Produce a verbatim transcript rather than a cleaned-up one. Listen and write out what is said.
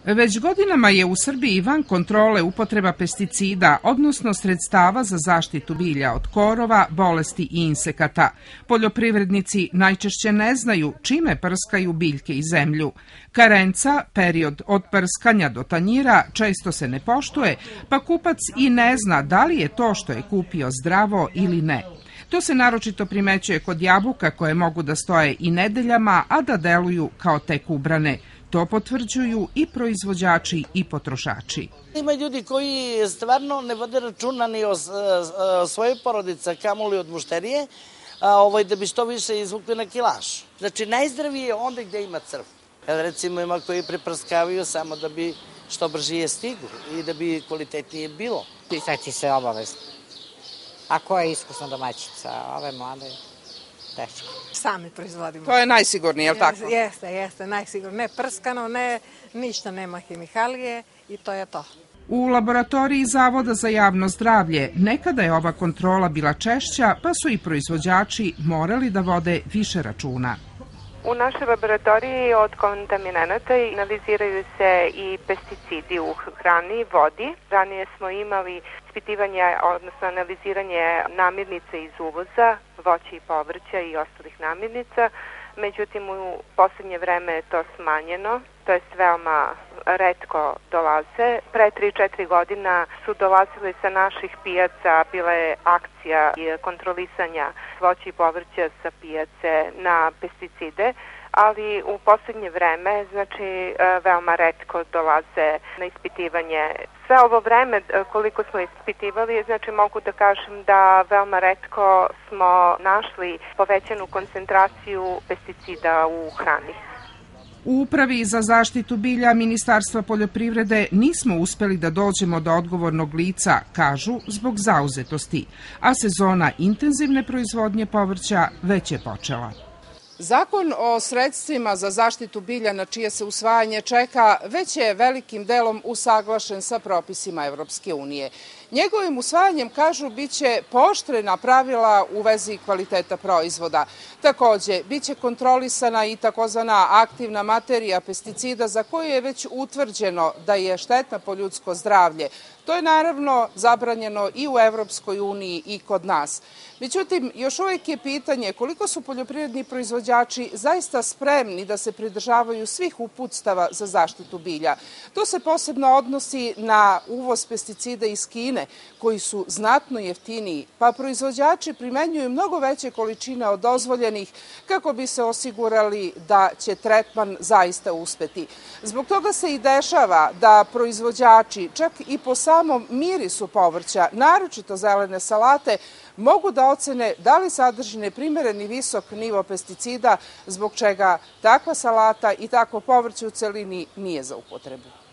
Već godinama je u Srbiji van kontrole upotreba pesticida, odnosno sredstava za zaštitu bilja od korova, bolesti i insekata. Poljoprivrednici najčešće ne znaju čime prskaju biljke i zemlju. Karenca, period od prskanja do tanjira, često se ne poštuje, pa kupac i ne zna da li je to što je kupio zdravo ili ne. To se naročito primećuje kod jabuka koje mogu da stoje i nedeljama, a da deluju kao tek ubrane. To potvrđuju i proizvođači i potrošači. Ima ljudi koji stvarno ne vode računa ni o svojoj porodici, kamoli od mušterije, da bi što više izvukli na kilaž. Znači, najzdravije je onda gde ima crv. Recimo, ima koji preprskavaju samo da bi što bržije stigu i da bi kvalitetnije bilo. Pitati se obavezno. A ko je iskusna domaćica? Ove mlade, teško. Sami proizvodimo. To je najsigurnije, je li tako? Jeste, jeste, najsigurnije. Ne prskano, ne, ništa nema hemikalije i to je to. U laboratoriji Zavoda za javno zdravlje nekada je ova kontrola bila češća, pa su i proizvođači morali da vode više računa. U našoj laboratoriji od kontaminanata analiziraju se i pesticidi u hrani i vodi. Ranije smo imali ispitivanje, odnosno analiziranje namirnica iz uvoza, voća i povrća i ostalih namirnica. Međutim, u poslednje vreme je to smanjeno, to je veoma retko dolaze. Pre tri četiri godina su dolazili sa naših pijaca, bila je akcija kontrolisanja voća i povrća sa pijace na pesticide, ali u poslednje vreme, znači, veoma retko dolaze na ispitivanje. Sve ovo vreme koliko smo ispitivali, znači mogu da kažem da veoma retko smo našli povećanu koncentraciju pesticida u hrani. U Upravi za zaštitu bilja Ministarstva poljoprivrede nismo uspeli da dođemo do odgovornog lica, kažu, zbog zauzetosti, a sezona intenzivne proizvodnje povrća već je počela. Zakon o sredstvima za zaštitu bilja na čije se usvajanje čeka već je velikim delom usaglašen sa propisima Evropske unije. Njegovim usvajanjem, kažu, biće pooštrena pravila u vezi kvaliteta proizvoda. Takođe, biće kontrolisana i takozvana aktivna materija pesticida za koju je već utvrđeno da je štetna po ljudsko zdravlje. To je naravno zabranjeno i u Evropskoj uniji i kod nas. Međutim, još uvijek je pitanje koliko su poljoprivredni proizvođači zaista spremni da se pridržavaju svih uputstava za zaštitu bilja. To se posebno odnosi na uvoz pesticida iz Kine, koji su znatno jeftiniji, pa proizvođači primenjuju mnogo veće količine od dozvoljenih kako bi se osigurali da će tretman zaista uspeti. Zbog toga se i dešava da proizvođači, čak i po samom mirisu povrća, naročito zelene salate, mogu da ocene da li sadrži neprimereni visok nivo pesticida, zbog čega takva salata i takvo povrće u celini nije za upotrebu.